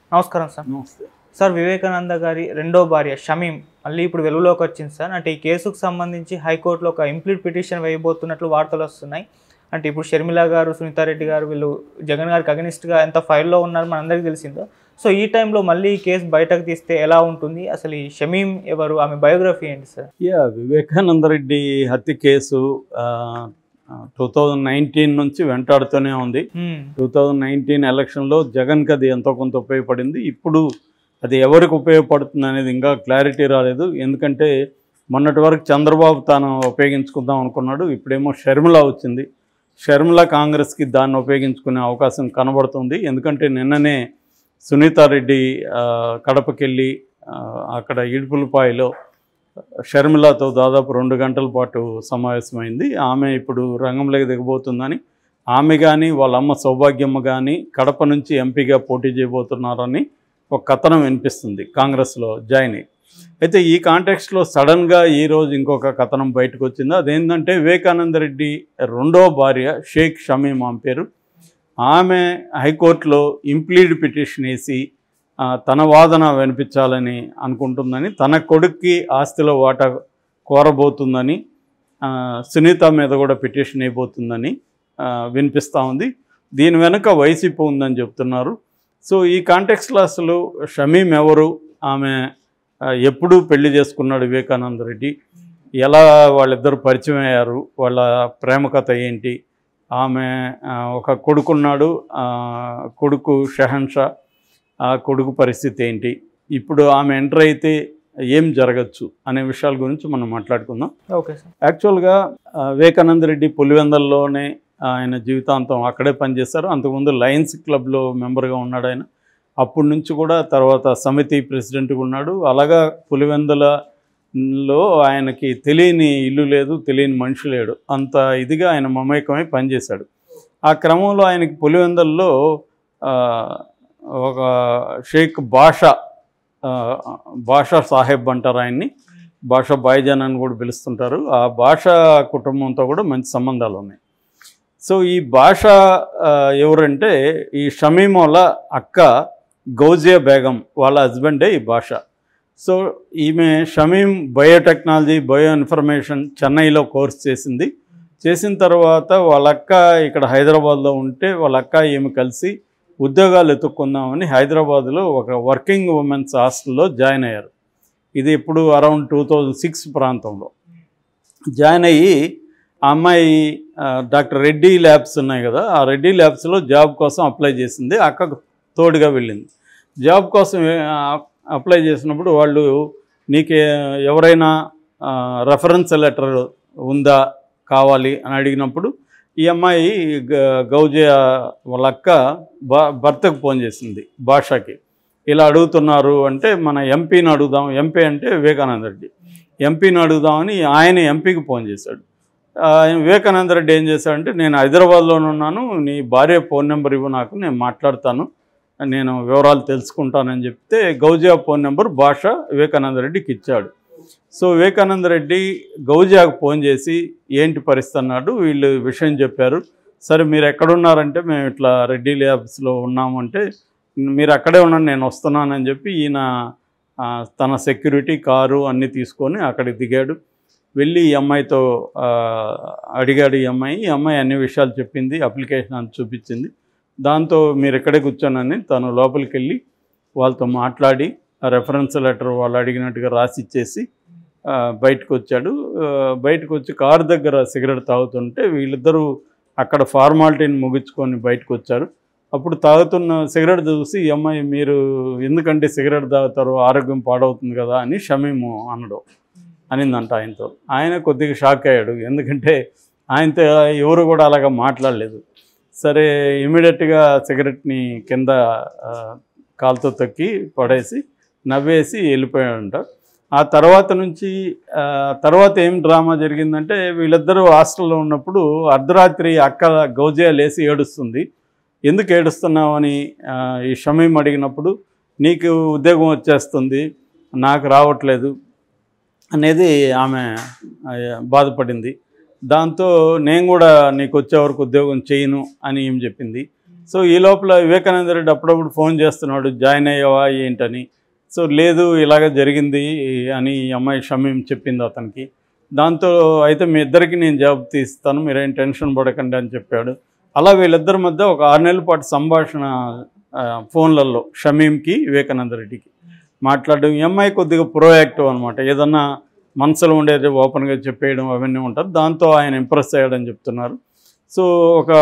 నమస్కారం సార్. నమస్తే సార్, వివేకానంద గారి రెండో భార్య షమీం మళ్ళీ ఇప్పుడు వెలుగులోకి వచ్చింది సార్. అంటే ఈ కేసుకు సంబంధించి హైకోర్టులో ఒక ఇంప్లీట్ పిటిషన్ వేయబోతున్నట్లు వార్తలు వస్తున్నాయి. అంటే ఇప్పుడు షర్మిల గారు, సునీతారెడ్డి గారు వీళ్ళు జగన్ గారికి అగనిస్ట్గా ఎంత ఫైల్లో ఉన్నారు మనందరికీ తెలిసిందో. సో ఈ టైంలో మళ్ళీ ఈ కేసు బయటకు తీస్తే ఎలా ఉంటుంది? అసలు ఈ షమీం ఎవరు, ఆమె బయోగ్రఫీ ఏంటి సార్? వివేకానంద రెడ్డి హత్య కేసు 2019 నుంచి వెంటాడుతూనే ఉంది. 2019 ఎలక్షన్లో జగన్కి అది ఎంతో కొంత ఉపయోగపడింది. ఇప్పుడు అది ఎవరికి ఉపయోగపడుతుంది అనేది ఇంకా క్లారిటీ రాలేదు. ఎందుకంటే మొన్నటి వరకు చంద్రబాబు తాను ఉపయోగించుకుందాం అనుకున్నాడు. ఇప్పుడేమో షర్మిల వచ్చింది. షర్మిల కాంగ్రెస్కి దాన్ని ఉపయోగించుకునే అవకాశం కనబడుతుంది. ఎందుకంటే నిన్ననే సునీతారెడ్డి కడపకెళ్ళి అక్కడ ఇడుపులపాయలో షర్మిలతో దాదాపు 2 గంటల పాటు సమావేశమైంది. ఆమె ఇప్పుడు రంగంలోకి దిగబోతుందని, ఆమె కానీ వాళ్ళ అమ్మ సౌభాగ్యమ్మ కానీ కడప నుంచి ఎంపీగా పోటీ చేయబోతున్నారని ఒక కథనం వినిపిస్తుంది కాంగ్రెస్లో జాయిన్ అయ్యి. అయితే ఈ కాంటెక్స్ట్లో సడన్గా ఈరోజు ఇంకొక కథనం బయటకు వచ్చింది. అదేంటంటే వివేకానంద రెడ్డి రెండో భార్య షేక్ షమీం ఆమె పేరు. ఆమె హైకోర్టులో ఇంప్లీడ్ పిటిషన్ వేసి తన వాదన వినిపించాలని అనుకుంటుందని, తన కొడుక్కి ఆస్తిలో వాటా కోరబోతుందని, సునీత మీద కూడా పిటిషన్ అయిపోతుందని వినిపిస్తూ ఉంది. దీని వెనుక వైసీపీ ఉందని చెప్తున్నారు. సో ఈ కాంటెక్స్లో అసలు షమీం ఎవరు, ఆమె ఎప్పుడు పెళ్లి చేసుకున్నాడు వివేకానంద రెడ్డి, ఎలా వాళ్ళిద్దరు పరిచయం అయ్యారు, వాళ్ళ ప్రేమ కథ ఏంటి, ఆమె ఒక కొడుకున్నాడు, కొడుకు షెహన్షా, ఆ కొడుకు పరిస్థితి ఏంటి, ఇప్పుడు ఆమె ఎంటర్ అయితే ఏం జరగచ్చు అనే విషయాల గురించి మనం మాట్లాడుకుందాం. Okay sir. యాక్చువల్గా వివేకానంద రెడ్డి పులివెందల్లోనే ఆయన జీవితాంతం అక్కడే పనిచేశారు. అంతకుముందు లయన్స్ క్లబ్లో మెంబర్గా ఉన్నాడు ఆయన. అప్పటి నుంచి కూడా తర్వాత సమితి ప్రెసిడెంట్గా ఉన్నాడు. అలాగా పులివెందలలో ఆయనకి తెలియని ఇల్లు లేదు, తెలియని మనిషి లేడు. అంత ఇదిగా ఆయన మమేకమై పనిచేశాడు. ఆ క్రమంలో ఆయనకి పులివెందల్లో ఒక షేక్ బాషా సాహెబ్ అంటారు ఆయన్ని, బాషా బాయిజాన్ అని కూడా పిలుస్తుంటారు. ఆ బాషా కుటుంబంతో కూడా మంచి సంబంధాలు ఉన్నాయి. సో ఈ బాషా ఎవరంటే ఈ షమీం వాళ్ళ అక్క గౌజియా బేగం వాళ్ళ హస్బెండే ఈ బాషా. సో ఈమె షమీం బయోటెక్నాలజీ, బయో ఇన్ఫర్మేషన్ చెన్నైలో కోర్స్ చేసింది. చేసిన తర్వాత వాళ్ళక్క ఇక్కడ హైదరాబాద్లో ఉంటే వాళ్ళక్క ఈమె కలిసి ఉద్యోగాలు ఎత్తుక్కుందామని హైదరాబాద్లో ఒక వర్కింగ్ ఉమెన్స్ హాస్టల్లో జాయిన్ అయ్యారు. ఇది ఇప్పుడు అరౌండ్ 2006 ప్రాంతంలో జాయిన్ అయ్యి ఆ అమ్మాయి డాక్టర్ రెడ్డి ల్యాబ్స్ ఉన్నాయి కదా, ఆ రెడ్డి ల్యాబ్స్లో జాబ్ కోసం అప్లై చేసింది. అక్కకు తోడుగా వెళ్ళింది. జాబ్ కోసం అప్లై చేసినప్పుడు వాళ్ళు నీకు ఎవరైనా రెఫరెన్స్ లెటర్ ఉందా కావాలి అని అడిగినప్పుడు ఈ అమ్మాయి గౌజియా వాళ్ళ అక్క భర్తకు ఫోన్ చేసింది బాషాకి. ఇలా అడుగుతున్నారు అంటే మన ఎంపీని అడుగుదాం, ఎంపీ అంటే వివేకానంద రెడ్డి, ఎంపీని అడుగుదామని ఆయన ఎంపీకి ఫోన్ చేశాడు. వివేకానంద రెడ్డి ఏం చేశాడంటే నేను హైదరాబాద్లోనే ఉన్నాను, నీ భార్య ఫోన్ నెంబర్ ఇవ్వు నాకు, నేను మాట్లాడతాను, నేను వివరాలు తెలుసుకుంటానని చెప్తే గౌజియా ఫోన్ నెంబర్ బాషా వివేకానంద రెడ్డికి ఇచ్చాడు. సో వివేకానంద రెడ్డి గౌజియాకు ఫోన్ చేసి ఏంటి పరిస్థితి అన్నాడు. వీళ్ళు విషయం చెప్పారు. సరే మీరు ఎక్కడున్నారంటే మేము ఇట్లా రెడ్డి ల్యాబ్స్లో ఉన్నామంటే మీరు అక్కడే ఉన్నాను నేను వస్తున్నానని చెప్పి ఈయన తన సెక్యూరిటీ కారు అన్నీ తీసుకొని అక్కడికి దిగాడు. వెళ్ళి ఈ అమ్మాయితో అడిగాడు. ఈ అమ్మాయి అన్ని విషయాలు చెప్పింది, అప్లికేషన్ అంత చూపించింది. దాంతో మీరు ఎక్కడే కూర్చోనని తను లోపలికి వెళ్ళి వాళ్ళతో మాట్లాడి ఆ రెఫరెన్స్ లెటర్ వాళ్ళు అడిగినట్టుగా రాసి ఇచ్చేసి బయటకు వచ్చాడు. బయటకు వచ్చి కారు దగ్గర సిగరెట్ తాగుతుంటే వీళ్ళిద్దరూ అక్కడ ఫార్మాలిటీని ముగించుకొని బయటకు వచ్చారు. అప్పుడు తాగుతున్న సిగరెట్ చూసి ఈ అమ్మాయి మీరు ఎందుకంటే సిగరెట్ తాగుతారు, ఆరోగ్యం పాడవుతుంది కదా అని షమీము అనిందంట ఆయనతో. ఆయన కొద్దిగా షాక్ అయ్యాడు. ఎందుకంటే ఆయనతో ఎవరు కూడా అలాగా మాట్లాడలేదు. సరే ఇమీడియట్గా సిగరెట్ని కింద కాలుతో తొక్కి పడేసి నవ్వేసి వెళ్ళిపోయాడంట. ఆ తర్వాత ఏం డ్రామా జరిగిందంటే వీళ్ళిద్దరూ హాస్టల్లో ఉన్నప్పుడు అర్ధరాత్రి అక్క గౌజియా లేసి ఏడుస్తుంది. ఎందుకు ఏడుస్తున్నావని ఈ షమీం అడిగినప్పుడు నీకు ఉద్యోగం వచ్చేస్తుంది, నాకు రావట్లేదు అనేది ఆమె బాధపడింది. దాంతో నేను కూడా నీకు వచ్చే వరకు ఉద్యోగం చేయను అని ఏం చెప్పింది. సో ఈ లోపల వివేకానంద రెడ్డి అప్పుడప్పుడు ఫోన్ చేస్తున్నాడు, జాయిన్ అయ్యావా ఏంటని. సో లేదు ఇలాగ జరిగింది అని ఈ అమ్మాయి షమీం చెప్పింది అతనికి. దాంతో అయితే మీ ఇద్దరికి నేను జాబ్ తీస్తాను, మీరేం టెన్షన్ పడకండి అని చెప్పాడు. అలా వీళ్ళిద్దరి మధ్య ఒక 6 నెలల పాటు సంభాషణ ఫోన్లలో షమీంకి వివేకానంద రెడ్డికి మాట్లాడడం. ఈ అమ్మాయి కొద్దిగా ప్రోయాక్టివ్ అనమాట, ఏదన్నా మనసులో ఉండేది ఓపెన్గా చెప్పేయడం అవన్నీ ఉంటారు. దాంతో ఆయన ఇంప్రెస్ అయ్యాడని చెప్తున్నారు. సో ఒక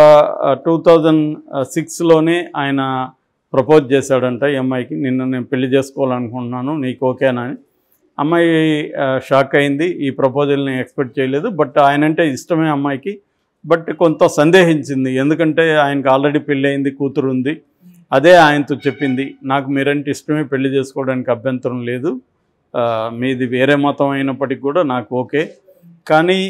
2006లోనే ఆయన ప్రపోజ్ చేశాడంట ఈ అమ్మాయికి, నిన్ను నేను పెళ్లి చేసుకోవాలనుకుంటున్నాను, నీకు ఓకేనా అని. అమ్మాయి షాక్ అయింది, ఈ ప్రపోజల్ని ఎక్స్పెక్ట్ చేయలేదు. బట్ ఆయనంటే ఇష్టమే అమ్మాయికి. బట్ కొంత సందేహించింది, ఎందుకంటే ఆయనకు ఆల్రెడీ పెళ్ళి అయింది, కూతురు ఉంది. అదే ఆయనతో చెప్పింది, నాకు మీరంటే ఇష్టమే, పెళ్లి చేసుకోవడానికి అభ్యంతరం లేదు, మీది వేరే మతం అయినప్పటికీ కూడా నాకు ఓకే. కానీ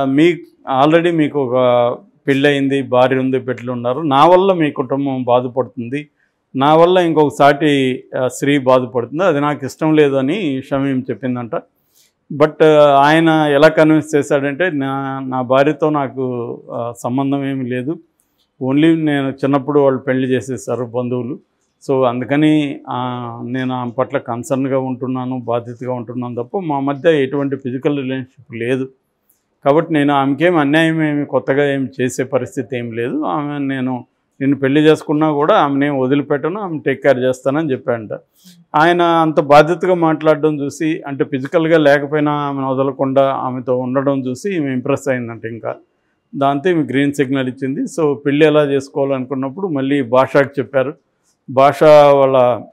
ఆల్రెడీ మీకు ఒక పెళ్ళి అయింది, భార్య ఉంది, బిడ్డలు ఉన్నారు, నా వల్ల మీ కుటుంబం బాధపడుతుంది, నా వల్ల ఇంకొక సాటి స్త్రీ బాధపడుతుంది, అది నాకు ఇష్టం లేదని షమీం చెప్పిందంట. బట్ ఆయన ఎలా కన్విన్స్ చేశాడంటే, నా భార్యతో నాకు సంబంధం ఏమీ లేదు, ఓన్లీ నేను చిన్నప్పుడు వాళ్ళు పెళ్లి చేసేసారు బంధువులు, సో అందుకని నేను ఆమె పట్ల కన్సర్న్గా ఉంటున్నాను, బాధ్యతగా ఉంటున్నాను తప్ప మా మధ్య ఎటువంటి ఫిజికల్ రిలేషన్షిప్ లేదు. కాబట్టి నేను ఆమెకేం అన్యాయం ఏమి కొత్తగా ఏమి చేసే పరిస్థితి ఏం లేదు, ఆమె నిన్ను పెళ్లి చేసుకున్నా కూడా ఆమెనేం వదిలిపెట్టను, ఆమె టేక్ కేర్ చేస్తానని చెప్పాడంట. ఆయన అంత బాధ్యతగా మాట్లాడడం చూసి, అంటే ఫిజికల్గా లేకపోయినా ఆమెను వదలకుండా ఆమెతో ఉండడం చూసి ఈమె ఇంప్రెస్ అయిందంట. ఇంకా దాంతో ఈమె గ్రీన్ సిగ్నల్ ఇచ్చింది. సో పెళ్ళి ఎలా చేసుకోవాలనుకున్నప్పుడు మళ్ళీ భాషకి చెప్పారు. భాష వాళ్ళ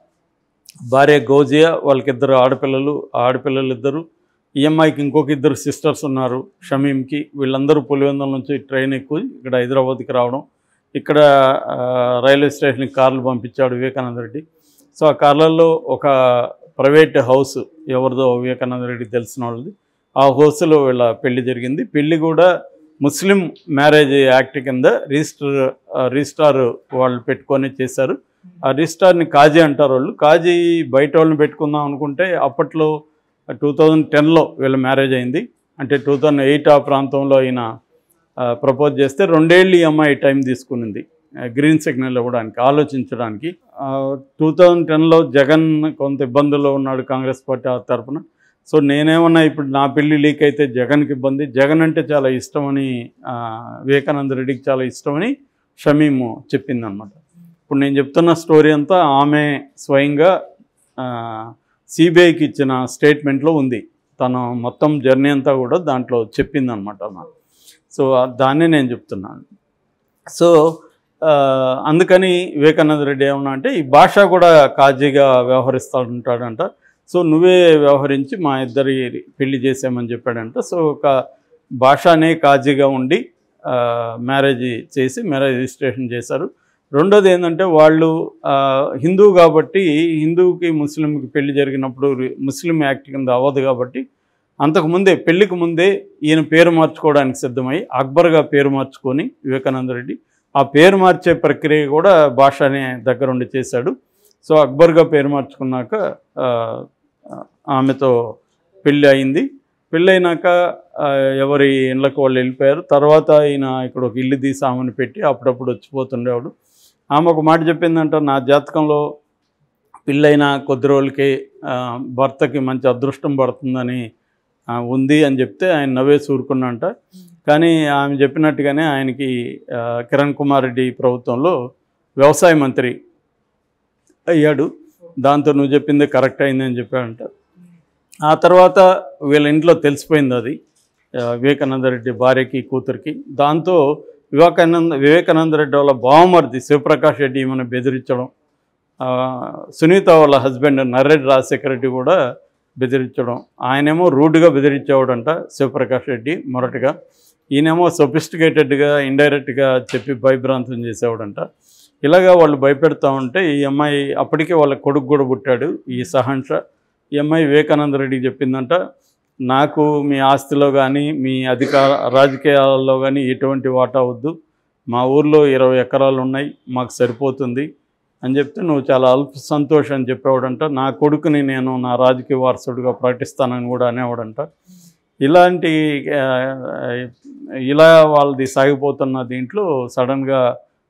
భార్య గౌజియా, వాళ్ళకిద్దరు ఆడపిల్లలు ఇద్దరు. ఈ అమ్మాయికి ఇంకొక 2 సిస్టర్స్ ఉన్నారు షమీంకి. వీళ్ళందరూ పులివెందుల నుంచి ట్రైన్ ఎక్కువ ఇక్కడ హైదరాబాద్కి రావడం, ఇక్కడ రైల్వే స్టేషన్కి కార్లు పంపించాడు వివేకానంద రెడ్డి. సో ఆ కార్లలో ఒక ప్రైవేట్ హౌస్ ఎవరిదో వివేకానంద రెడ్డికి తెలిసిన వాళ్ళది, ఆ హౌస్లో వీళ్ళ పెళ్లి జరిగింది. పెళ్లి కూడా ముస్లిం మ్యారేజ్ యాక్ట్ కింద రిజిస్ట్రార్ వాళ్ళు పెట్టుకొని చేశారు. ఆ రిజిస్ట్రార్ని కాజీ అంటారు వాళ్ళు. కాజీ బయట వాళ్ళని పెట్టుకుందాం అనుకుంటే అప్పట్లో 2010లో వీళ్ళ మ్యారేజ్ అయింది. అంటే 2008 ఆ ప్రాంతంలో ఈయన ప్రపోజ్ చేస్తే 2 ఏళ్ళు ఈ అమ్మాయి టైం తీసుకునింది గ్రీన్ సిగ్నల్ ఇవ్వడానికి, ఆలోచించడానికి. 2010లో జగన్ కొంత ఇబ్బందుల్లో ఉన్నాడు కాంగ్రెస్ పార్టీ తరఫున. సో నేనేమన్నా ఇప్పుడు నా పెళ్ళి లీక్ అయితే జగన్కి ఇబ్బంది, జగన్ అంటే చాలా ఇష్టమని వివేకానంద రెడ్డికి చాలా ఇష్టమని షమీం చెప్పిందనమాట. ఇప్పుడు నేను చెప్తున్న స్టోరీ అంతా ఆమె స్వయంగా సిబిఐకి ఇచ్చిన స్టేట్మెంట్లో ఉంది. తను మొత్తం జర్నీ అంతా కూడా దాంట్లో చెప్పిందనమాట. సో దాన్నే నేను చెప్తున్నాను. సో అందుకని వివేకానంద రెడ్డి ఏమన్నా అంటే ఈ భాష కూడా కాజీగా వ్యవహరిస్తుంటాడంట. సో నువ్వే వ్యవహరించి మా ఇద్దరి పెళ్లి చేసామని చెప్పాడంట. సో ఒక భాషనే కాజీగా ఉండి మ్యారేజ్ చేసి మ్యారేజ్ రిజిస్ట్రేషన్ చేశారు. రెండోది ఏంటంటే వాళ్ళు హిందూ కాబట్టి, హిందూకి ముస్లింకి పెళ్లి జరిగినప్పుడు ముస్లిం యాక్ట్ కింద అవ్వదు కాబట్టి అంతకుముందే పెళ్లికి ముందే ఈయన పేరు మార్చుకోవడానికి సిద్ధమై అక్బర్గా పేరు మార్చుకొని వివేకానంద రెడ్డి ఆ పేరు మార్చే ప్రక్రియ కూడా భాషనే దగ్గరుండి చేశాడు. సో అక్బర్గా పేరు మార్చుకున్నాక ఆమెతో పెళ్ళి అయింది. పెళ్ళైనాక ఎవరి ఇళ్ళకు వాళ్ళు వెళ్ళిపోయారు. తర్వాత ఈయన ఇక్కడ ఒక ఇల్లు తీసి ఆమెను పెట్టి అప్పుడప్పుడు వచ్చిపోతుండేవాడు. ఆమె ఒక మాట చెప్పిందంట, నా జాతకంలో పెళ్ళైన కొద్ది రోజులకి భర్తకి మంచి అదృష్టం పడుతుందని ఉంది అని చెప్తే ఆయన నవ్వేసి ఊరుకున్నంట. కానీ ఆమె చెప్పినట్టుగానే ఆయనకి కిరణ్ కుమార్ రెడ్డి ప్రభుత్వంలో వ్యవసాయ మంత్రి అయ్యాడు. దాంతో నువ్వు చెప్పింది కరెక్ట్ అయిందని చెప్పాడంట. ఆ తర్వాత వీళ్ళ ఇంట్లో తెలిసిపోయింది అది వివేకానంద రెడ్డి భార్యకి కూతురికి. దాంతో వివేకానంద రెడ్డి వాళ్ళ బావమరిది శివప్రకాష్ రెడ్డి ఈమెను బెదిరించడం, సునీత వాళ్ళ హస్బెండ్ నర్రెడ్డి రాజశేఖర రెడ్డి కూడా బెదిరించడం. ఆయనేమో రూడ్గా బెదిరించేవాడంట శివప్రకాష్ రెడ్డి మొరటుగా, ఈయనేమో సొఫిస్టికేటెడ్గా ఇండైరెక్ట్గా చెప్పి భయభ్రాంతం చేసేవాడంట. ఇలాగా వాళ్ళు భయపెడతా ఉంటే ఈ అమ్మాయి అప్పటికే వాళ్ళ కొడుకు కూడా పుట్టాడు ఈ సహన్ష. ఈ అమ్మాయి వివేకానంద రెడ్డికి చెప్పిందంట, నాకు మీ ఆస్తిలో కానీ మీ రాజకీయాలలో కానీ ఎటువంటి వాటా వద్దు, మా ఊర్లో 20 ఎకరాలు ఉన్నాయి, మాకు సరిపోతుంది అని చెప్తే నువ్వు చాలా అల్ప సంతోషం అని చెప్పేవాడంట. నా కొడుకుని నేను నా రాజకీయ వారసుడిగా ప్రకటిస్తానని కూడా అనేవాడంట. ఇలా వాళ్ళది సాగిపోతున్న దీంట్లో సడన్గా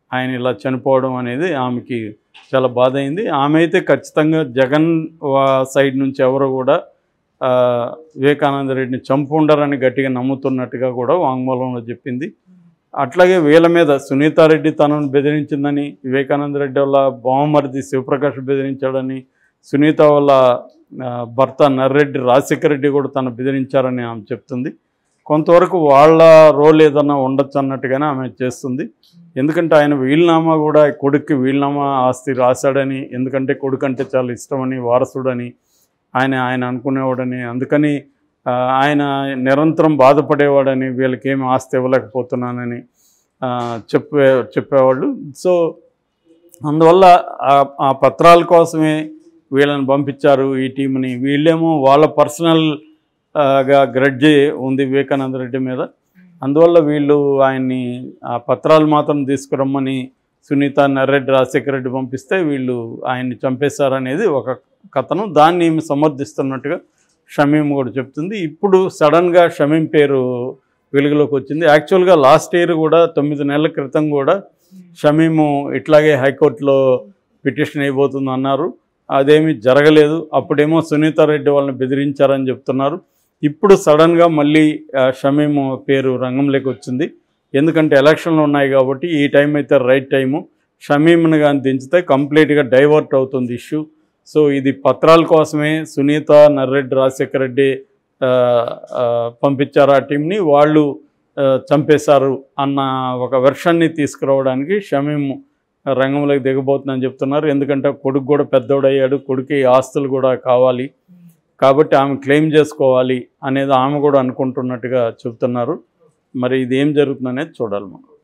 ఆయన ఇలా చనిపోవడం అనేది ఆమెకి చాలా బాధ అయింది. ఆమె అయితే ఖచ్చితంగా జగన్ సైడ్ నుంచి ఎవరు కూడా వివేకానంద రెడ్డిని చంపుండరని గట్టిగా నమ్ముతున్నట్టుగా కూడా వాంగ్మూలంలో చెప్పింది. అట్లాగే వీళ్ళ మీద సునీతారెడ్డి తనను బెదిరించిందని, వివేకానంద రెడ్డి వాళ్ళ బావమరిది శివప్రకాష్ బెదిరించాడని, సునీత వాళ్ళ భర్త నర్రెడ్డి రాజశేఖర రెడ్డి కూడా తను బెదిరించారని ఆమె చెప్తుంది. కొంతవరకు వాళ్ళ రోల్ ఏదన్నా ఉండొచ్చు అన్నట్టుగానే ఆమె చేస్తుంది. ఎందుకంటే ఆయన వీలునామా కూడా కొడుక్కి వీలునామా ఆస్తి రాశాడని, ఎందుకంటే కొడుకు అంటే చాలా ఇష్టమని, వారసుడని ఆయన అనుకునేవాడని, అందుకని ఆయన నిరంతరం బాధపడేవాడని, వీళ్ళకేమి ఆస్తి ఇవ్వలేకపోతున్నానని చెప్పేవాళ్ళు. సో అందువల్ల ఆ పత్రాల కోసమే వీళ్ళని పంపించారు ఈ టీంని. వీళ్ళేమో వాళ్ళ పర్సనల్గా గ్రడ్జ్ ఉంది వివేకానంద రెడ్డి మీద. అందువల్ల వీళ్ళు ఆయన్ని ఆ పత్రాలు మాత్రం తీసుకురమ్మని సునీత, నర్రెడ్డి, రాజశేఖర రెడ్డి పంపిస్తే వీళ్ళు ఆయన్ని చంపేశారనేది ఒక కథనం. దాన్ని సమర్థిస్తున్నట్టుగా షమీం కూడా చెప్తుంది. ఇప్పుడు సడన్గా షమీం పేరు వెలుగులోకి వచ్చింది. యాక్చువల్గా లాస్ట్ ఇయర్ కూడా 9 నెలల క్రితం కూడా షమీము ఇట్లాగే హైకోర్టులో పిటిషన్ అయిపోతుంది అన్నారు. అదేమీ జరగలేదు. అప్పుడేమో సునీతారెడ్డి వాళ్ళని బెదిరించారని చెప్తున్నారు. ఇప్పుడు సడన్గా మళ్ళీ షమీము పేరు రంగంలోకి వచ్చింది. ఎందుకంటే ఎలక్షన్లు ఉన్నాయి కాబట్టి ఈ టైం అయితే రైట్ టైము. షమీంని కానీ దించితే కంప్లీట్గా డైవర్ట్ అవుతుంది ఇష్యూ. సో ఇది పత్రాల కోసమే సునీత, నర్రెడ్డి, రాజశేఖర రెడ్డి పంపించారు ఆ టీంని, వాళ్ళు చంపేశారు అన్న ఒక వెర్షన్ని తీసుకురావడానికి షమీం రంగంలోకి దిగబోతుందని చెప్తున్నారు. ఎందుకంటే కొడుకు కూడా పెద్దోడయ్యాడు, కొడుకు ఆస్తులు కూడా కావాలి కాబట్టి ఆమె క్లెయిమ్ చేసుకోవాలి అనేది ఆమె కూడా అనుకుంటున్నట్టుగా చెప్తున్నారు. మరి ఇది ఏం జరుగుతుందనేది చూడాలి మనం.